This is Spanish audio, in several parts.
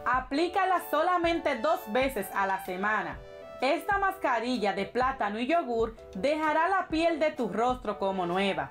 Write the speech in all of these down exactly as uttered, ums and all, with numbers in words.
Aplícala solamente dos veces a la semana. Esta mascarilla de plátano y yogur dejará la piel de tu rostro como nueva.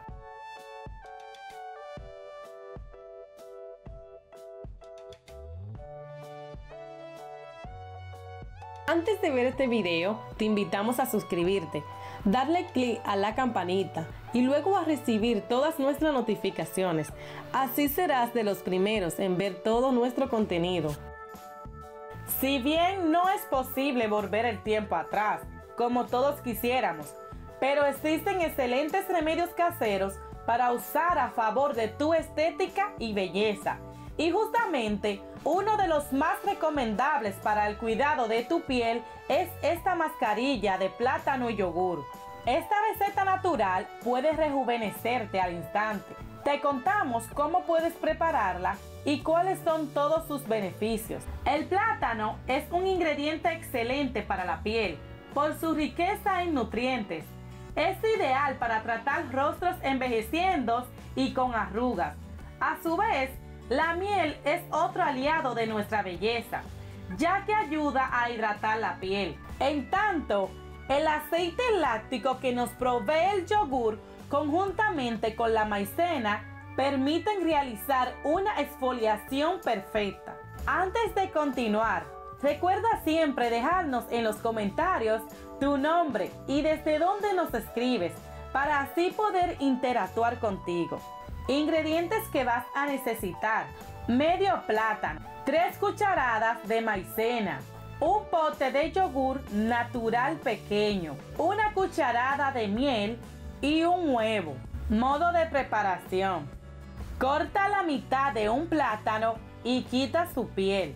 Antes de ver este video, te invitamos a suscribirte, darle clic a la campanita y luego a recibir todas nuestras notificaciones. Así serás de los primeros en ver todo nuestro contenido. Si bien no es posible volver el tiempo atrás, como todos quisiéramos, pero existen excelentes remedios caseros para usar a favor de tu estética y belleza. Y justamente uno de los más recomendables para el cuidado de tu piel es esta mascarilla de plátano y yogur. Esta receta natural puede rejuvenecerte al instante. Te contamos cómo puedes prepararla y cuáles son todos sus beneficios. El plátano es un ingrediente excelente para la piel por su riqueza en nutrientes. Es ideal para tratar rostros envejeciendo y con arrugas. A su vez, la miel es otro aliado de nuestra belleza, ya que ayuda a hidratar la piel. En tanto, el aceite láctico que nos provee el yogur conjuntamente con la maicena permiten realizar una exfoliación perfecta. Antes de continuar, recuerda siempre dejarnos en los comentarios tu nombre y desde dónde nos escribes para así poder interactuar contigo. Ingredientes que vas a necesitar: medio plátano, tres cucharadas de maicena, un pote de yogur natural pequeño, una cucharada de miel y un huevo. Modo de preparación: corta la mitad de un plátano y quita su piel.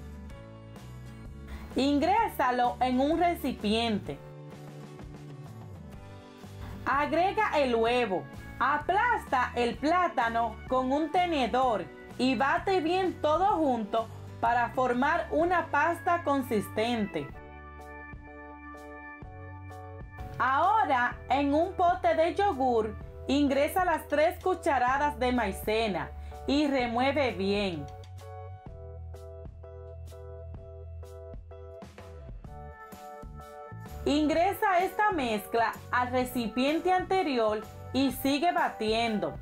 Ingrésalo en un recipiente. Agrega el huevo. Aplasta el plátano con un tenedor y bate bien todo junto para formar una pasta consistente. Ahora, en un pote de yogur, ingresa las tres cucharadas de maicena y remueve bien. Ingresa esta mezcla al recipiente anterior y sigue batiendo.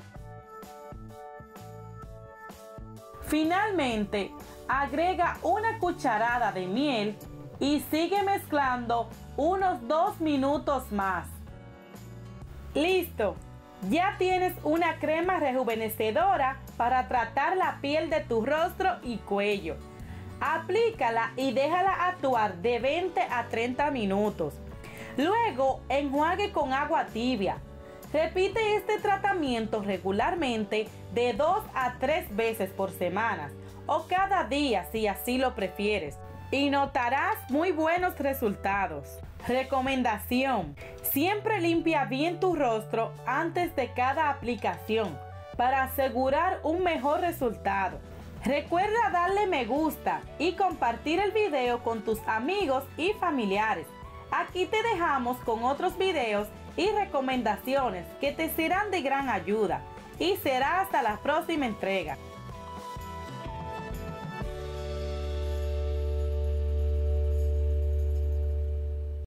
Finalmente, agrega una cucharada de miel y sigue mezclando unos dos minutos más. ¡Listo! Ya tienes una crema rejuvenecedora para tratar la piel de tu rostro y cuello. Aplícala y déjala actuar de veinte a treinta minutos. Luego, enjuague con agua tibia. Repite este tratamiento regularmente de dos a tres veces por semana o cada día si así lo prefieres y notarás muy buenos resultados. Recomendación: siempre limpia bien tu rostro antes de cada aplicación para asegurar un mejor resultado. Recuerda darle me gusta y compartir el video con tus amigos y familiares. Aquí te dejamos con otros videos y recomendaciones que te serán de gran ayuda y será hasta la próxima entrega.